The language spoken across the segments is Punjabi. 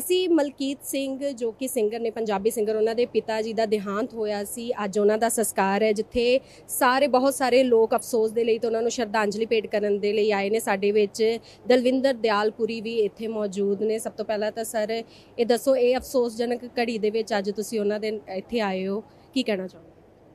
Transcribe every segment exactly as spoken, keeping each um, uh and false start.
ਅਸੀਂ ਮਲਕੀਤ ਸਿੰਘ ਜੋ ਕਿ ਸਿੰਗਰ ਨੇ, ਪੰਜਾਬੀ ਸਿੰਗਰ, ਉਹਨਾਂ ਦੇ ਪਿਤਾ ਜੀ ਦਾ ਦੇਹਾਂਤ ਹੋਇਆ ਸੀ। ਅੱਜ ਉਹਨਾਂ ਦਾ ਸੰਸਕਾਰ ਹੈ, ਜਿੱਥੇ ਸਾਰੇ ਬਹੁਤ ਸਾਰੇ ਲੋਕ ਅਫਸੋਸ ਦੇ ਲਈ ਤੇ ਉਹਨਾਂ ਨੂੰ ਸ਼ਰਧਾਂਜਲੀ ਭੇਟ ਕਰਨ ਦੇ ਲਈ ਆਏ ਨੇ। ਸਾਡੇ ਵਿੱਚ ਦਲਵਿੰਦਰ ਦਿਆਲਪੁਰੀ ਵੀ ਇੱਥੇ ਮੌਜੂਦ ਨੇ। ਸਭ ਤੋਂ ਪਹਿਲਾਂ ਤਾਂ ਸਰ ਇਹ ਦੱਸੋ, ਇਹ ਅਫਸੋਸਜਨਕ ਘੜੀ ਦੇ ਵਿੱਚ ਅੱਜ ਤੁਸੀਂ ਉਹਨਾਂ ਦੇ ਇੱਥੇ ਆਏ ਹੋ, ਕੀ ਕਹਿਣਾ ਚਾਹੁੰਦੇ?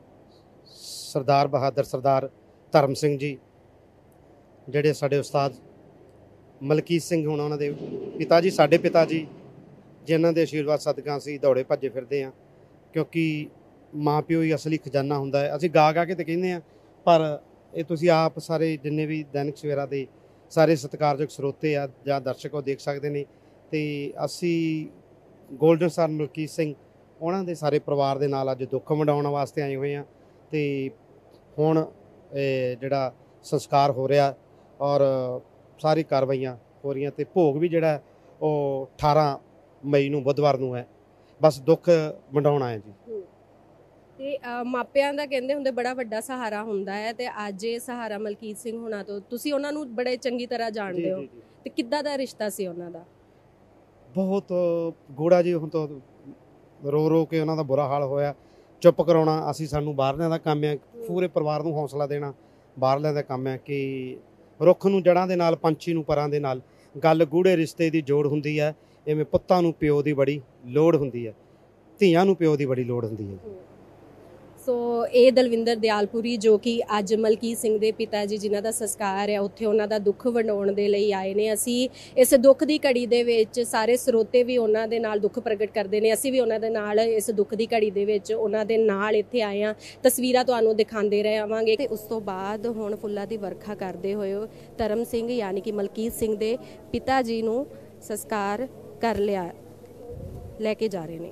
ਸਰਦਾਰ ਬਹਾਦਰ ਸਰਦਾਰ ਧਰਮ ਸਿੰਘ ਜੀ ਜਿਹੜੇ ਸਾਡੇ ਉਸਤਾਦ ਮਲਕੀਤ ਸਿੰਘ ਹੁਣ ਉਹਨਾਂ ਦੇ ਪਿਤਾ ਜੀ, ਸਾਡੇ ਪਿਤਾ ਜੀ ਜਿਨ੍ਹਾਂ ਦੇ ਆਸ਼ੀਰਵਾਦ ਸਦਕਾ ਅਸੀਂ ਦੌੜੇ ਭੱਜੇ ਫਿਰਦੇ ਹਾਂ, ਕਿਉਂਕਿ ਮਾਂ ਪਿਓ ਹੀ ਅਸਲੀ ਖਜ਼ਾਨਾ ਹੁੰਦਾ ਹੈ। ਅਸੀਂ ਗਾ ਗਾ ਕੇ ਤਾਂ ਕਹਿੰਦੇ ਹਾਂ, ਪਰ ਇਹ ਤੁਸੀਂ ਆਪ ਸਾਰੇ ਜਿੰਨੇ ਵੀ ਦੈਨਿਕ ਸਵੇਰਾ ਦੇ ਸਾਰੇ ਸਤਿਕਾਰਯੋਗ ਸਰੋਤੇ ਆ ਜਾਂ ਦਰਸ਼ਕ ਉਹ ਦੇਖ ਸਕਦੇ ਨੇ। ਅਤੇ ਅਸੀਂ ਗੋਲਡਨ ਸਟਾਰ ਮਲਕੀਤ ਸਿੰਘ ਉਹਨਾਂ ਦੇ ਸਾਰੇ ਪਰਿਵਾਰ ਦੇ ਨਾਲ ਅੱਜ ਦੁੱਖ ਵੰਡਾਉਣ ਵਾਸਤੇ ਆਏ ਹੋਏ ਹਾਂ। ਅਤੇ ਹੁਣ ਜਿਹੜਾ ਸੰਸਕਾਰ ਹੋ ਰਿਹਾ ਔਰ ਸਾਰੀ ਕਾਰਵਾਈਆਂ ਹੋ ਰਹੀਆਂ, ਅਤੇ ਭੋਗ ਵੀ ਜਿਹੜਾ ਉਹ ਅਠਾਰਾਂ ਮਈ ਨੂੰ ਬੁੱਧਵਾਰ ਨੂੰ ਹੈ। ਬਸ ਦੁੱਖ ਵੰਡਾਉਣਾ ਹੈ ਜੀ। ਤੇ ਮਾਪਿਆਂ ਦਾ ਕਹਿੰਦੇ ਹੁੰਦੇ ਬੜਾ ਵੱਡਾ ਸਹਾਰਾ ਹੁੰਦਾ ਹੈ, ਤੇ ਅੱਜ ਇਹ ਸਹਾਰਾ ਮਲਕੀਤ ਸਿੰਘ ਹੋਣਾ ਤੋਂ ਤੁਸੀਂ ਉਹਨਾਂ ਨੂੰ ਬੜੇ ਚੰਗੀ ਤਰ੍ਹਾਂ ਜਾਣਦੇ ਹੋ, ਤੇ ਕਿੱਦਾਂ ਦਾ ਰਿਸ਼ਤਾ ਸੀ ਉਹਨਾਂ ਦਾ? ਬਹੁਤ ਗੂੜਾ ਜੀ। ਹੁਣ ਤੋਂ ਰੋ ਰੋ ਕੇ ਉਹਨਾਂ ਦਾ ਬੁਰਾ ਹਾਲ ਹੋਇਆ। ਚੁੱਪ ਕਰਾਉਣਾ ਅਸੀਂ ਸਾਨੂੰ ਬਾਹਰਲਿਆਂ ਦਾ ਕੰਮ ਹੈ, ਪੂਰੇ ਪਰਿਵਾਰ ਨੂੰ ਹੌਸਲਾ ਦੇਣਾ ਬਾਹਰਲਿਆਂ ਦਾ ਕੰਮ ਹੈ। ਕਿ ਰੁੱਖ ਨੂੰ ਜੜ੍ਹਾਂ ਦੇ ਨਾਲ, ਪੰਛੀ ਨੂੰ ਪਰਾਂ ਦੇ ਨਾਲ, ਗੱਲ ਗੂੜੇ ਰਿਸ਼ਤੇ ਦੀ ਜੋੜ ਹੁੰਦੀ ਹੈ। ਇਵੇਂ ਪੁੱਤਾਂ ਨੂੰ ਪਿਓ ਦੀ ਬੜੀ ਲੋੜ ਹੁੰਦੀ ਹੈ, ਧੀਆਂ ਨੂੰ ਪਿਓ ਦੀ ਬੜੀ ਲੋੜ ਹੁੰਦੀ ਹੈ। ਸੋ ਇਹ ਦਲਵਿੰਦਰ ਦਿਆਲਪੁਰੀ ਜੋ ਕਿ ਅੱਜ ਮਲਕੀਤ ਸਿੰਘ ਦੇ ਪਿਤਾ ਜੀ ਜਿਨ੍ਹਾਂ ਦਾ ਸੰਸਕਾਰ ਹੈ, ਉੱਥੇ ਉਹਨਾਂ ਦਾ ਦੁੱਖ ਵੰਡਾਉਣ ਦੇ ਲਈ ਆਏ ਨੇ। ਅਸੀਂ ਇਸ ਦੁੱਖ ਦੀ ਘੜੀ ਦੇ ਵਿੱਚ ਸਾਰੇ ਸਰੋਤੇ ਵੀ ਉਹਨਾਂ ਦੇ ਨਾਲ ਦੁੱਖ ਪ੍ਰਗਟ ਕਰਦੇ ਨੇ, ਅਸੀਂ ਵੀ ਉਹਨਾਂ ਦੇ ਨਾਲ ਇਸ ਦੁੱਖ ਦੀ ਘੜੀ ਦੇ ਵਿੱਚ ਉਹਨਾਂ ਦੇ ਨਾਲ ਇੱਥੇ ਆਏ ਹਾਂ। ਤਸਵੀਰਾਂ ਤੁਹਾਨੂੰ ਦਿਖਾਉਂਦੇ ਰਹਾਂਗੇ। ਤੇ ਉਸ ਤੋਂ ਬਾਅਦ ਹੁਣ ਫੁੱਲਾਂ ਦੀ ਵਰਖਾ ਕਰਦੇ ਹੋਏ ਧਰਮ ਸਿੰਘ ਯਾਨੀ ਕਿ ਮਲਕੀਤ ਸਿੰਘ ਦੇ ਪਿਤਾ ਜੀ ਨੂੰ ਸੰਸਕਾਰ ਕਰ ਲਿਆ ਲੈ ਕੇ ਜਾ ਰਹੇ ਨੇ।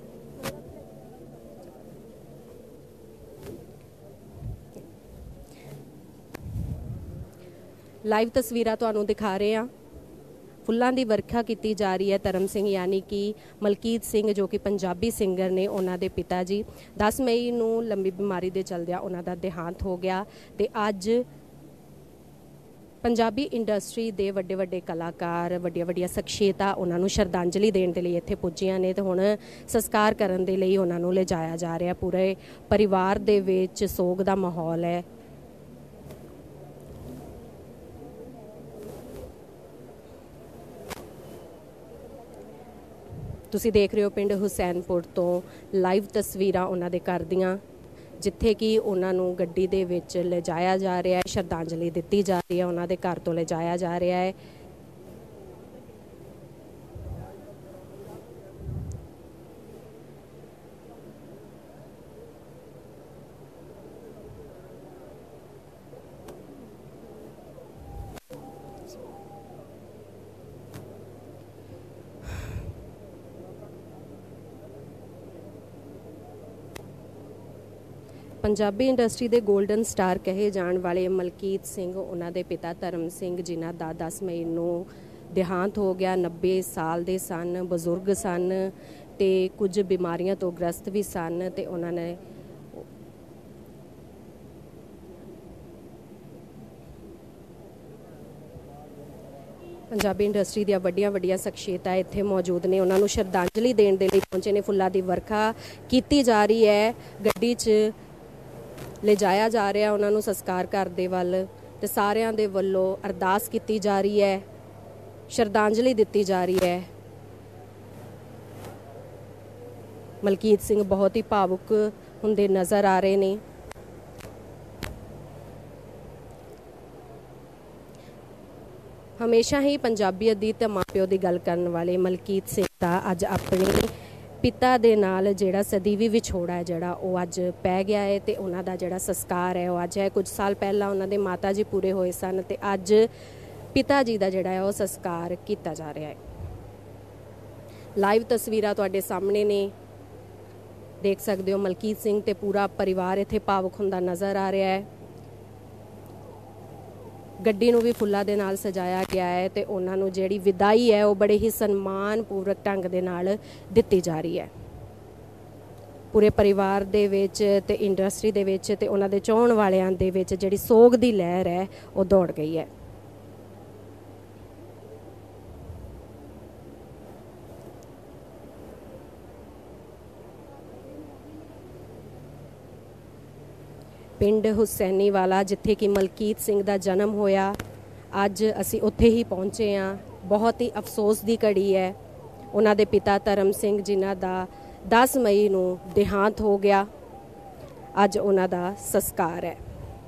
ਲਾਈਵ ਤਸਵੀਰਾਂ ਤੁਹਾਨੂੰ ਦਿਖਾ ਰਹੇ ਹਾਂ। ਫੁੱਲਾਂ ਦੀ ਵਰਖਾ ਕੀਤੀ ਜਾ ਰਹੀ ਹੈ। ਧਰਮ ਸਿੰਘ ਯਾਨੀ ਕਿ ਮਲਕੀਤ ਸਿੰਘ ਜੋ ਕਿ ਪੰਜਾਬੀ ਸਿੰਗਰ ਨੇ, ਉਹਨਾਂ ਦੇ ਪਿਤਾ ਜੀ ਦਸ ਮਈ ਨੂੰ ਲੰਬੀ ਬਿਮਾਰੀ ਦੇ ਚਲਦਿਆਂ ਉਹਨਾਂ ਦਾ ਦੇਹਾਂਤ ਹੋ ਗਿਆ। ਤੇ ਅੱਜ ਪੰਜਾਬੀ ਇੰਡਸਟਰੀ ਦੇ ਵੱਡੇ ਵੱਡੇ ਕਲਾਕਾਰ, ਵੱਡੀਆਂ ਵੱਡੀਆਂ ਸ਼ਖਸੀਅਤਾਂ ਉਹਨਾਂ ਨੂੰ ਸ਼ਰਧਾਂਜਲੀ ਦੇਣ ਦੇ ਲਈ ਇੱਥੇ ਪੁੱਜੀਆਂ ਨੇ, ਤੇ ਹੁਣ ਸੰਸਕਾਰ ਕਰਨ ਦੇ ਲਈ ਉਹਨਾਂ ਨੂੰ ਲਿਜਾਇਆ ਜਾ ਰਿਹਾ। ਪੂਰੇ ਪਰਿਵਾਰ ਦੇ ਵਿੱਚ ਸੋਗ ਦਾ ਮਾਹੌਲ ਹੈ। ਤੁਸੀਂ ਦੇਖ ਰਹੇ ਹੋ ਪਿੰਡ ਹੁਸੈਨਪੁਰ ਤੋਂ ਲਾਈਵ ਤਸਵੀਰਾਂ ਉਹਨਾਂ ਦੇ ਘਰ ਦੀਆਂ, ਜਿੱਥੇ ਕਿ ਉਹਨਾਂ ਨੂੰ ਗੱਡੀ ਦੇ ਵਿੱਚ ਲਿਜਾਇਆ ਜਾ ਰਿਹਾ ਹੈ, ਸ਼ਰਧਾਂਜਲੀ ਦਿੱਤੀ ਜਾ ਰਹੀ ਹੈ, ਉਹਨਾਂ ਦੇ ਘਰ ਤੋਂ ਲਿਜਾਇਆ ਜਾ ਰਿਹਾ ਹੈ। ਪੰਜਾਬੀ ਇੰਡਸਟਰੀ ਦੇ ਗੋਲਡਨ ਸਟਾਰ ਕਹੇ ਜਾਣ ਵਾਲੇ ਮਲਕੀਤ ਸਿੰਘ, ਉਹਨਾਂ ਦੇ ਪਿਤਾ ਧਰਮ ਸਿੰਘ ਜਿਨ੍ਹਾਂ ਦਾ ਦਸ ਮਈ ਨੂੰ ਦੇਹਾਂਤ ਹੋ ਗਿਆ। ਨੱਬੇ ਸਾਲ ਦੇ ਸਨ, ਬਜ਼ੁਰਗ ਸਨ ਤੇ ਕੁਝ ਬਿਮਾਰੀਆਂ ਤੋਂ ਗ੍ਰਸਤ ਵੀ ਸਨ, ਤੇ ਉਹਨਾਂ ਨੇ ਪੰਜਾਬੀ ਇੰਡਸਟਰੀ ਦੀਆਂ ਵੱਡੀਆਂ ਵੱਡੀਆਂ ਸ਼ਖਸੀਅਤਾਂ ਇੱਥੇ ਮੌਜੂਦ ਨੇ, ਉਹਨਾਂ ਨੂੰ ਸ਼ਰਧਾਂਜਲੀ ਦੇਣ ਦੇ ਲਈ ਪਹੁੰਚੇ ਨੇ। ਫੁੱਲਾਂ ਦੀ ਵਰਖਾ ਕੀਤੀ ਜਾ ਰਹੀ ਹੈ, ਗੱਡੀ 'ਚ ਲਿਜਾਇਆ ਜਾ ਰਿਹਾ ਉਹਨਾਂ ਨੂੰ ਸੰਸਕਾਰ ਘਰ ਦੇ ਵੱਲ, ਤੇ ਸਾਰਿਆਂ ਦੇ ਵੱਲੋਂ ਅਰਦਾਸ ਕੀਤੀ ਜਾ ਰਹੀ ਹੈ, ਸ਼ਰਧਾਂਜਲੀ ਦਿੱਤੀ ਜਾ ਰਹੀ ਹੈ। ਮਲਕੀਤ ਸਿੰਘ ਬਹੁਤ ਹੀ ਭਾਵੁਕ ਹੁੰਦੇ ਨਜ਼ਰ ਆ ਰਹੇ ਨੇ। ਹਮੇਸ਼ਾ ਹੀ ਪੰਜਾਬੀਅਤ ਦੀ ਤੇ ਮਾਂ ਪਿਓ ਦੀ ਗੱਲ ਕਰਨ ਵਾਲੇ ਮਲਕੀਤ ਸਿੰਘ ਦਾ ਅੱਜ ਆਪਣੇ ਪਿਤਾ ਦੇ ਨਾਲ ਜਿਹੜਾ ਸਦੀਵੀ ਵਿਛੋੜਾ ਹੈ ਜਿਹੜਾ ਉਹ ਅੱਜ ਪੈ ਗਿਆ ਹੈ, ਤੇ ਉਹਨਾਂ ਦਾ ਜਿਹੜਾ ਸੰਸਕਾਰ ਹੈ ਉਹ ਅੱਜ ਹੈ। ਕੁਝ ਸਾਲ ਪਹਿਲਾਂ ਉਹਨਾਂ ਦੇ ਮਾਤਾ ਜੀ ਪੂਰੇ ਹੋਏ ਸਨ, ਤੇ ਅੱਜ ਪਿਤਾ ਜੀ ਦਾ ਜਿਹੜਾ ਹੈ ਉਹ ਸੰਸਕਾਰ ਕੀਤਾ ਜਾ ਰਿਹਾ ਹੈ। ਲਾਈਵ ਤਸਵੀਰਾਂ ਤੁਹਾਡੇ ਸਾਹਮਣੇ ਨੇ, ਦੇਖ ਸਕਦੇ ਹੋ ਮਲਕੀਤ ਸਿੰਘ ਤੇ ਪੂਰਾ ਪਰਿਵਾਰ ਇੱਥੇ ਭਾਵੁਕ ਹੁੰਦਾ ਨਜ਼ਰ ਆ ਰਿਹਾ ਹੈ। ਗੱਡੀ ਨੂੰ ਵੀ ਫੁੱਲਾਂ ਦੇ ਨਾਲ ਸਜਾਇਆ ਗਿਆ ਹੈ, ਤੇ ਉਹਨਾਂ ਨੂੰ ਜਿਹੜੀ ਵਿਦਾਈ ਹੈ ਉਹ ਬੜੇ ਹੀ ਸਨਮਾਨਪੂਰਵਕ ਢੰਗ ਦੇ ਨਾਲ ਦਿੱਤੀ ਜਾ ਰਹੀ ਹੈ। ਪੂਰੇ ਪਰਿਵਾਰ ਦੇ ਵਿੱਚ ਤੇ ਇੰਡਸਟਰੀ ਦੇ ਵਿੱਚ ਤੇ ਉਹਨਾਂ ਦੇ ਚਾਹਣ ਵਾਲਿਆਂ ਦੇ ਵਿੱਚ ਜਿਹੜੀ ਸੋਗ ਦੀ ਲਹਿਰ ਹੈ ਉਹ ਦੌੜ ਗਈ ਹੈ। ਪਿੰਡ ਹੁਸੈਨੀ ਵਾਲਾ ਜਿੱਥੇ ਕਿ ਮਲਕੀਤ ਸਿੰਘ ਦਾ ਜਨਮ ਹੋਇਆ। ਅੱਜ ਅਸੀਂ ਉੱਥੇ ਹੀ ਪਹੁੰਚੇ ਹਾਂ। ਬਹੁਤ ਹੀ ਅਫਸੋਸ ਦੀ ਘੜੀ ਹੈ। ਉਹਨਾਂ ਦੇ ਪਿਤਾ ਧਰਮ ਸਿੰਘ ਜਿਨ੍ਹਾਂ ਦਾ ਦਸ ਮਈ ਨੂੰ ਦੇਹਾਂਤ ਹੋ ਗਿਆ। ਅੱਜ ਉਹਨਾਂ ਦਾ ਸੰਸਕਾਰ ਹੈ।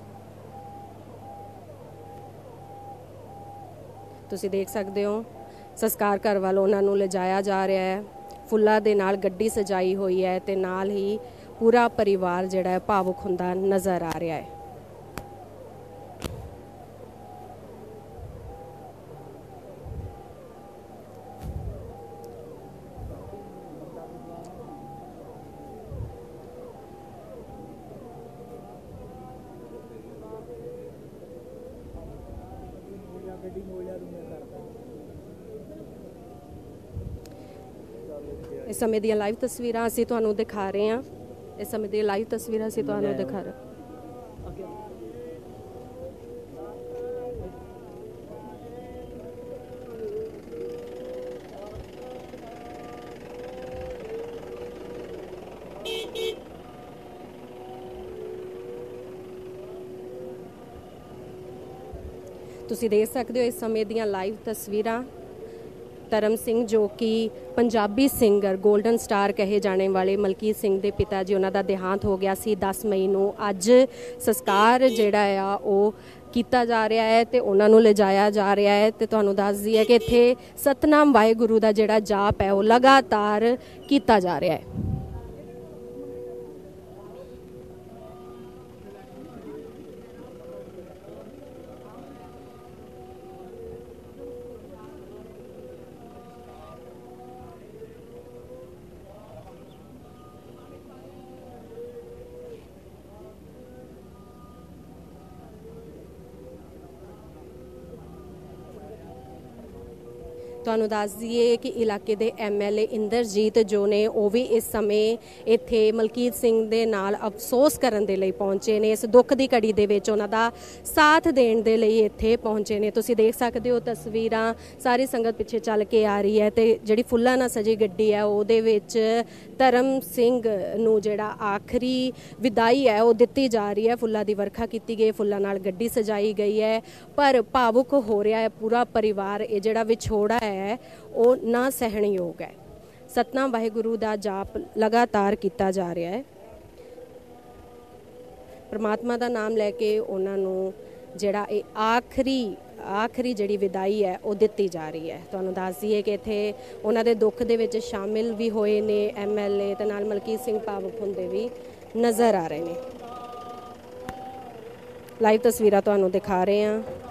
ਤੁਸੀਂ ਦੇਖ ਸਕਦੇ ਹੋ ਸੰਸਕਾਰ ਘਰ ਵੱਲ ਉਹਨਾਂ ਨੂੰ ਲਿਜਾਇਆ ਜਾ ਰਿਹਾ ਹੈ। ਫੁੱਲਾਂ ਦੇ ਨਾਲ ਗੱਡੀ ਸਜਾਈ ਹੋਈ ਹੈ ਤੇ ਨਾਲ ਹੀ ਪੂਰਾ ਪਰਿਵਾਰ ਜਿਹੜਾ ਹੈ ਭਾਵੁਕ ਹੁੰਦਾ ਨਜ਼ਰ ਆ ਰਿਹਾ ਹੈ। ਇਸ ਸਮੇਂ ਦੀਆਂ ਲਾਈਵ ਤਸਵੀਰਾਂ ਅਸੀਂ ਤੁਹਾਨੂੰ ਦਿਖਾ ਰਹੇ ਹਾਂ। ਇਸ ਸਮੇਂ ਦੀਆਂ ਲਾਈਵ ਤਸਵੀਰਾਂ ਅਸੀਂ ਤੁਹਾਨੂੰ ਦਿਖਾ ਰਹੇ ਤੁਸੀਂ ਦੇਖ ਸਕਦੇ ਹੋ ਇਸ ਸਮੇਂ ਦੀਆਂ ਲਾਈਵ ਤਸਵੀਰਾਂ। ਧਰਮ ਸਿੰਘ ਜੋ ਕਿ ਪੰਜਾਬੀ ਸਿੰਗਰ ਗੋਲਡਨ ਸਟਾਰ ਕਹੇ ਜਾਣੇ ਵਾਲੇ ਮਲਕੀਤ ਸਿੰਘ ਦੇ ਪਿਤਾ ਜੀ, ਉਹਨਾਂ ਦਾ ਦੇਹਾਂਤ ਹੋ ਗਿਆ ਸੀ ਦਸ ਮਈ ਨੂੰ। ਅੱਜ ਸੰਸਕਾਰ ਜਿਹੜਾ ਆ ਉਹ ਕੀਤਾ ਜਾ ਰਿਹਾ ਹੈ ਤੇ ਉਹਨਾਂ ਨੂੰ ਲਿਜਾਇਆ ਜਾ ਰਿਹਾ ਹੈ। ਤੇ ਤੁਹਾਨੂੰ ਦੱਸ ਦਈਏ ਕਿ ਇੱਥੇ ਸਤਨਾਮ ਵਾਹਿਗੁਰੂ ਦਾ ਜਿਹੜਾ ਜਾਪ ਹੈ ਉਹ ਲਗਾਤਾਰ ਕੀਤਾ ਜਾ ਰਿਹਾ ਹੈ। ਤੁਹਾਨੂੰ ਦੱਸ ਦਈਏ ਕਿ ਇਲਾਕੇ ਦੇ ਐਮ ਐਲ ਏ ਇੰਦਰਜੀਤ ਜੋ ਨੇ ਉਹ ਵੀ ਇਸ ਸਮੇਂ ਇੱਥੇ ਮਲਕੀਤ ਸਿੰਘ ਦੇ ਨਾਲ ਅਫਸੋਸ ਕਰਨ ਦੇ ਲਈ ਪਹੁੰਚੇ ਨੇ। ਇਸ ਦੁੱਖ ਦੀ ਘੜੀ ਦੇ ਵਿੱਚ ਉਹਨਾਂ ਦਾ ਸਾਥ ਦੇਣ ਦੇ ਲਈ ਇੱਥੇ ਪਹੁੰਚੇ ਨੇ। ਤੁਸੀਂ ਦੇਖ ਸਕਦੇ ਹੋ ਤਸਵੀਰਾਂ, ਸਾਰੀ ਸੰਗਤ ਪਿੱਛੇ ਚੱਲ ਕੇ ਆ ਰਹੀ ਹੈ ਤੇ ਜਿਹੜੀ ਫੁੱਲਾਂ ਨਾਲ ਸਜੀ ਗੱਡੀ ਹੈ ਉਹਦੇ ਵਿੱਚ ਧਰਮ ਸਿੰਘ ਨੂੰ ਜਿਹੜਾ ਆਖਰੀ ਵਿਦਾਈ ਹੈ ਉਹ ਦਿੱਤੀ ਜਾ ਰਹੀ ਹੈ। ਫੁੱਲਾਂ ਦੀ ਵਰਖਾ ਕੀਤੀ ਗਈ, ਫੁੱਲਾਂ ਨਾਲ ਗੱਡੀ ਸਜਾਈ ਗਈ ਹੈ, ਪਰ ਭਾਵੁਕ ਹੋ ਰਿਹਾ ਹੈ ਪੂਰਾ ਪਰਿਵਾਰ। ਇਹ ਜਿਹੜਾ ਵਿਛੋੜਾ ਹੈ ਉਹ ਨਾ ਸਹਿਣਯੋਗ ਹੈ। ਸਤਨਾਮ ਵਾਹਿਗੁਰੂ ਦਾ ਜਾਪ ਲਗਾਤਾਰ ਕੀਤਾ ਜਾ ਰਿਹਾ ਹੈ। ਪਰਮਾਤਮਾ ਦਾ ਨਾਮ ਲੈ ਕੇ ਉਹਨਾਂ ਨੂੰ ਜਿਹੜਾ ਇਹ ਆਖਰੀ ਆਖਰੀ ਜਿਹੜੀ ਵਿਦਾਈ ਹੈ ਉਹ ਦਿੱਤੀ ਜਾ ਰਹੀ ਹੈ। ਤੁਹਾਨੂੰ ਦੱਸ ਦਈਏ ਕਿ ਇੱਥੇ ਉਹਨਾਂ ਦੇ ਦੁੱਖ ਦੇ ਵਿੱਚ ਸ਼ਾਮਿਲ ਵੀ ਹੋਏ ਨੇ ਐਮ ਐਲ ਏ ਤੇ ਨਾਲ ਮਲਕੀਤ ਸਿੰਘ ਭਾਵੁਕ ਹੁੰਦੇ ਵੀ ਨਜ਼ਰ ਆ ਰਹੇ ਨੇ। ਲਾਈਵ ਤਸਵੀਰਾਂ ਤੁਹਾਨੂੰ ਦਿਖਾ ਰਹੇ ਹਾਂ।